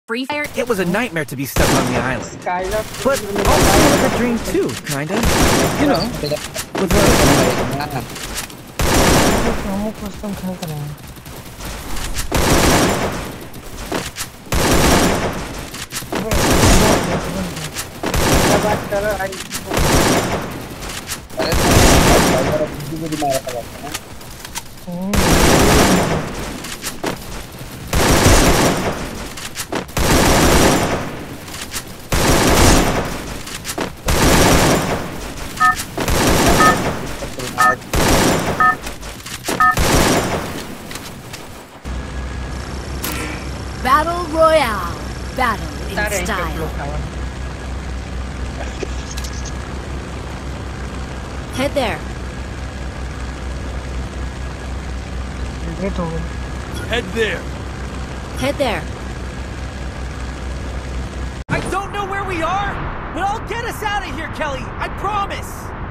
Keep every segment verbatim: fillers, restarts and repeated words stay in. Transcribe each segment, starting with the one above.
Free Fire. It was a nightmare to be stuck on the island. But also like a dream too, kinda. You know, with Battle Royale. Battle in style. Head there. Head there. Head there. I don't know where we are, but I'll get us out of here, Kelly. I promise.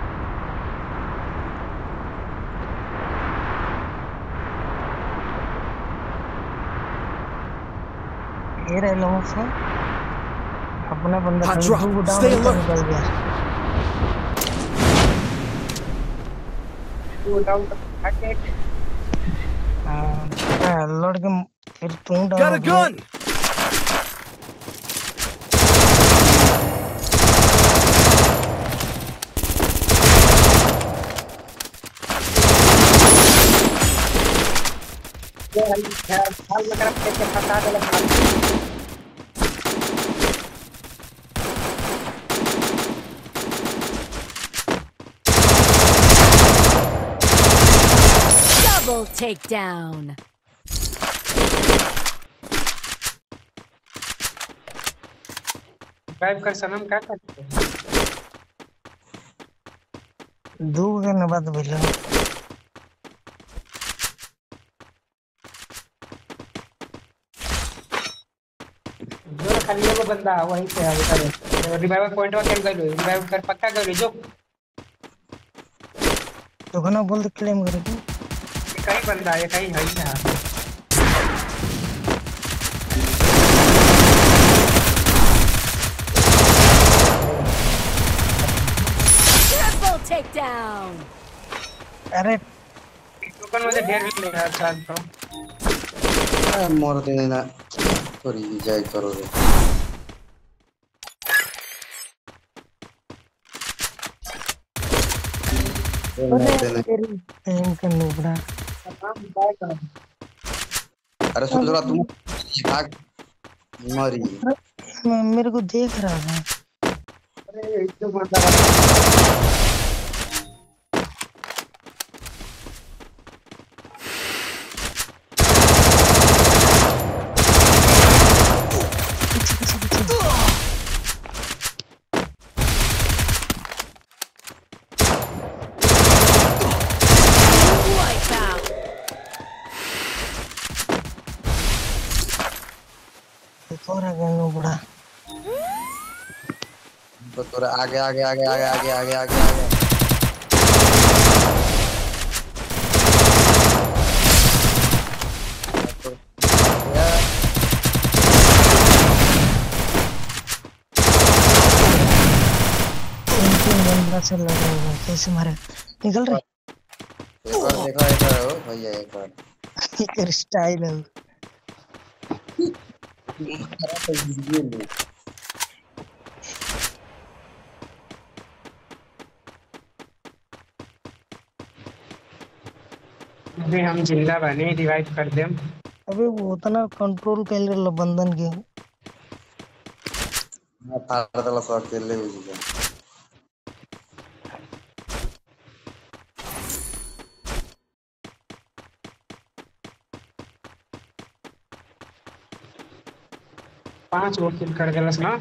अपना बंदा Hot drop. Stay alert. निकल गया हाँ लौट के फिर तू down Got a gun. Double takedown. Drive कर सनम क्या करते हैं दो करने बाद बोलो जो खाली एगो बंदा वहीं पे है उधर रिवाइव पॉइंट में खेल गए रिवाइव कर पक्का कर जो तो खाना बोल दे क्लेम करे तू कहीं बंदा है कहीं है ही ना Triple takedown. अरे टोकन मुझे ढेर मिल रहा है शायद तो मोर देना सॉरी जय करो रे एम करने पड़ा अरे सुंदरा तुम भाग मरी मेरे को देख रहा है अरे इसको बंदा और आगे नो बड़ा तो तोरा आगे आगे आगे आगे आगे आगे आगे आगे बंदा से लग रहा है कैसे मारे निकल रहे एक बार देखो एक बार हो भैया एक बार एक स्टाइल है अभी हम जिंदा बने रिवाइव कर देम अबे वो उतना कंट्रोल कर ले बंधन के मैं तारा तला शॉट खेल ले हुई पांच वो किल कर देलस ना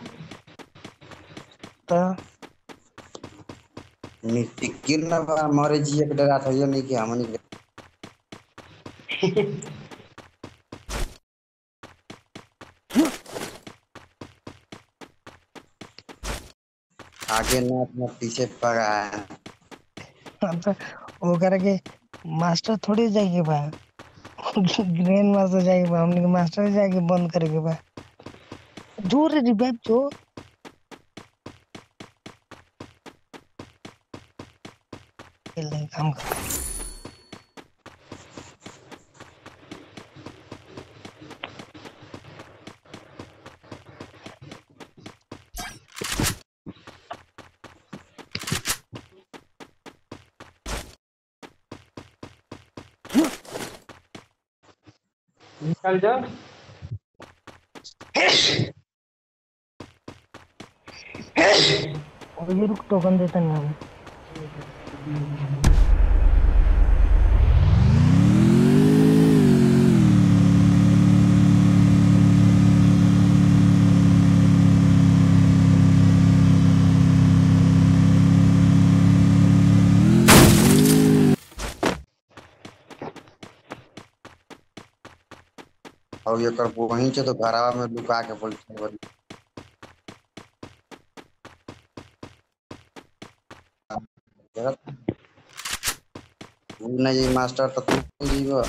तो मिट्टी किल ना मारे जी एक डरा था ये नहीं कि हम नहीं आगे ना अपना पीछे पड़ा है तो वो करके मास्टर थोड़ी जाएगी बा ग्रैंड मास्टर जाएगी बा हमने मास्टर जाएगी बंद करेगी बा दूर रिवाइव जो खेलने काम कर निकल जाओ। और ये रुक टोकन देता नहीं है। और ये कर वहीं से तो घरावा में लुका के बोलते हैं नहीं मास्टर तो तू जीव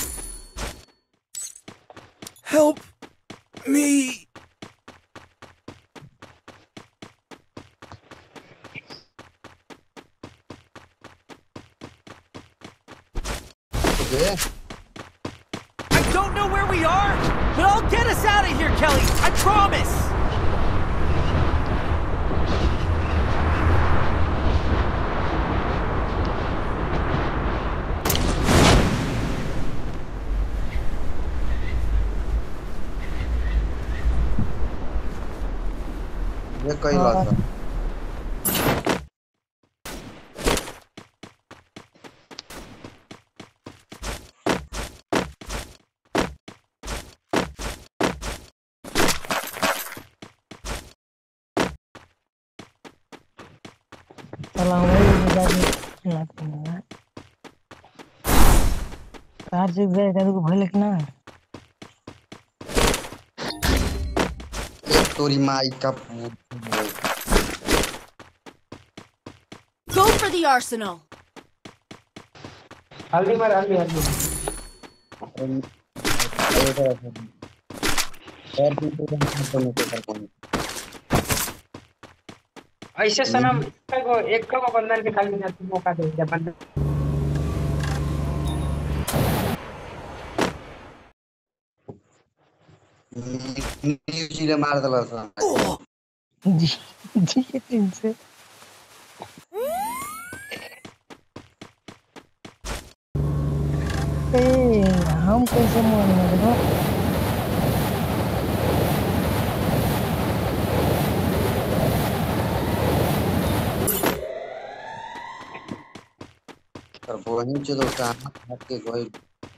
Help me! okay? I don't know where we are, but I'll get us out of here, Kelly. I promise. ये कई बात है चला वही जाके लाते हैं कार से गए का तो भले ना एक तोरी माई का Go for the arsenal. हल्दी मार हल्दी हल्दी। ऐसे सनम को एक को बंदर के खाली ना मौका दे दिया बंदर न्यूज़ ले मार दला सा जी जी के टीम से ए हम कैसे मारेंगे और वहीं से तो कहां हट के कोई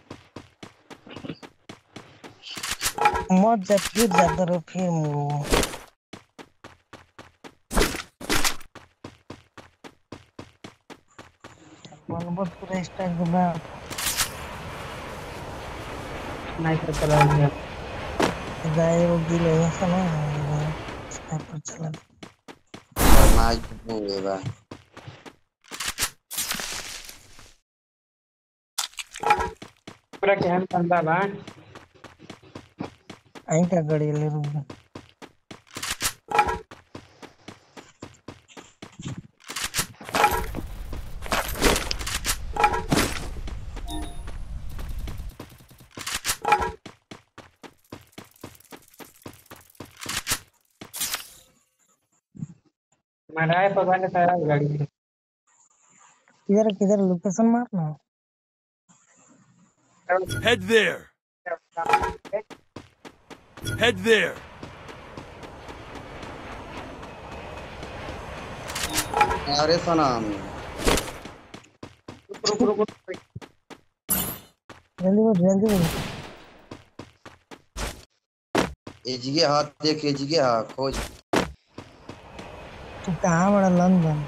मत जब फिर जाता रहो फिर मुँह वन बस पूरा स्टाइल के बाद स्नाइपर चला गया जाए वो गिले ऐसा ना स्नाइपर चला माई को होएगा पूरा कैम बंदा बा आई का गाड़ी ले रुक मराए पवन ने सारा गाड़ी किधर किधर लोकेशन मारना Head there. Head there. अरे सनम रुक रुक रुक जल्दी बोल जल्दी बोल एजीके हाथ देख एजीके हाथ खोज तू कहाँ बड़ा लंदन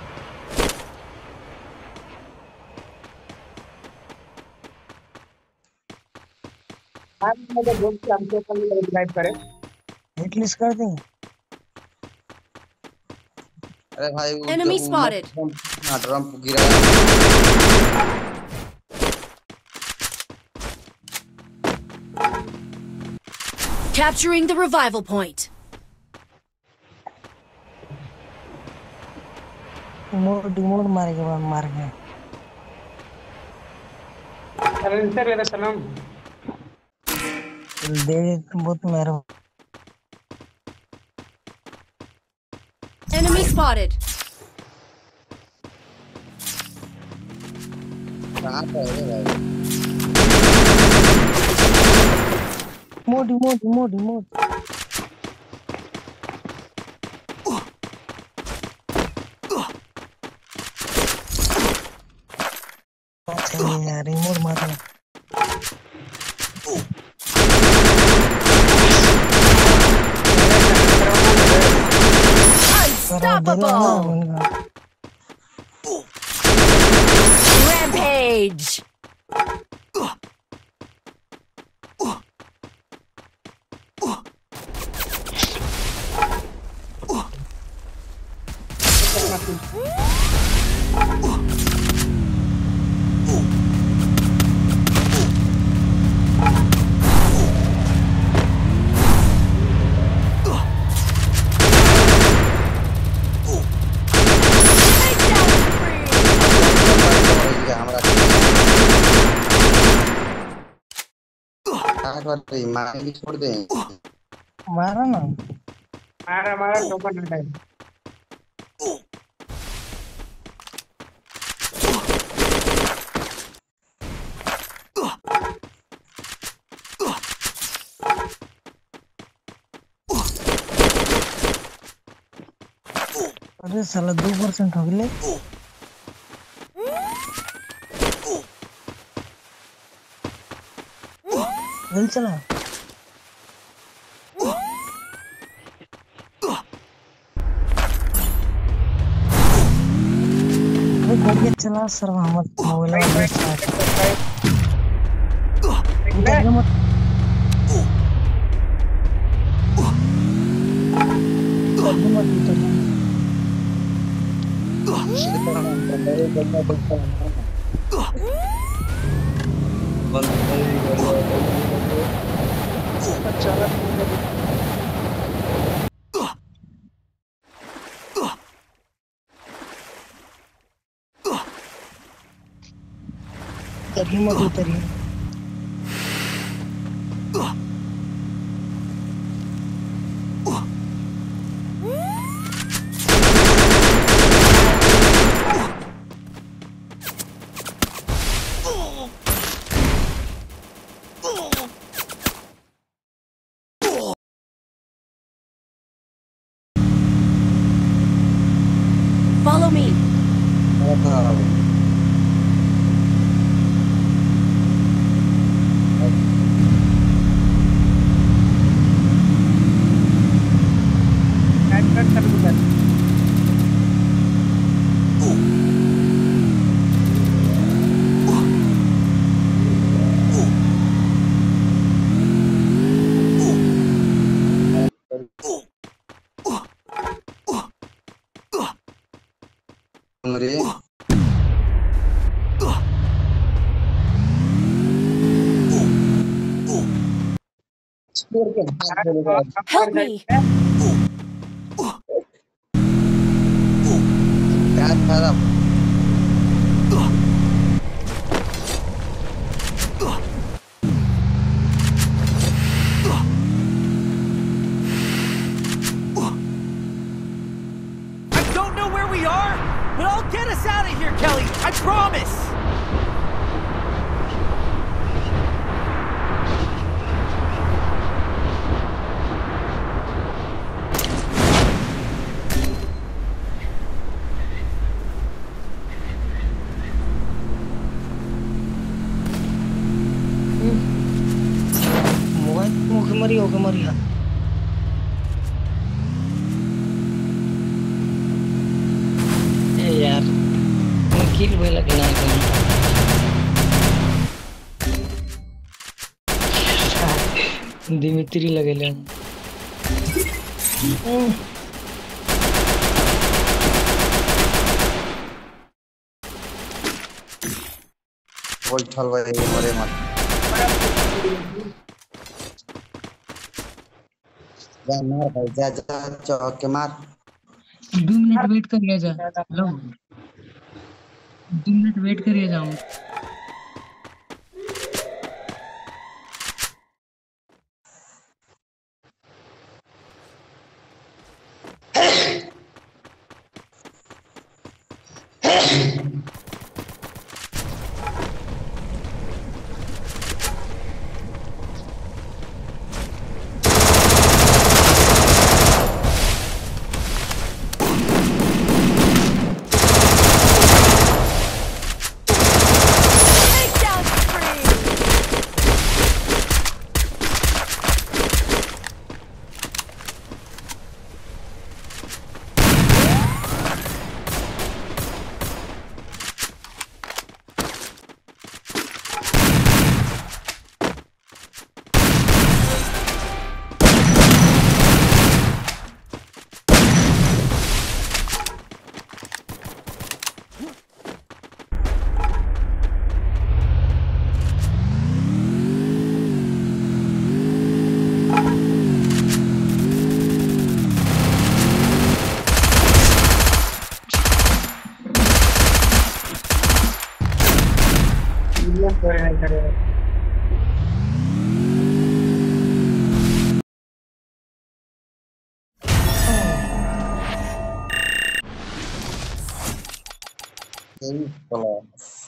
आज मेरे दोस्त हमसे कल रिवाइव करे हिट लिस्ट कर देंगे अरे भाई वो Enemy spotted. ना ड्रम गिरा Capturing the revival point. मोड़ डिमोड़ मारे के बाद मार गए। सर मेरा सलाम। दे बहुत मेहरबान। Enemy spotted. कहाँ पे है भाई? मोड़ डिमोड़ डिमोड़ डिमोड़। चाहिए यार रिमोट मारना। Unstoppable. Rampage. कर रही मार छोड़ दे। मारा ना मारा मारा टोकन हटाए। अरे साला दो परसेंट हो गए। जल्दी चला। अरे गाड़ी चला सर मोहम्मद मोबाइल में स्टार्ट मत। तभी मत उतरिए। Follow me. Help me. I don't know where we are, but I'll get us out of here, Kelly. I promise. Mobile मुख मरी होके मरी है। ए यार किल भइला कि ना कहीं दिमित्री लगेले। बोल चल भाई मरे मत। जा मार भाई जा जा चौक के मार। दो मिनट वेट कर लिया जा। लो दो मिनट वेट करिए जाऊँ। Takedown spree. यही बोला